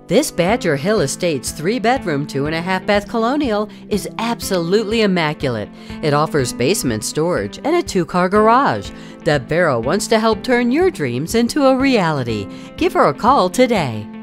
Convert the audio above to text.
This Badger Hill Estates 3-bedroom, 2.5-bath colonial is absolutely immaculate. It offers basement storage and a 2-car garage. Deb Farrow wants to help turn your dreams into a reality. Give her a call today.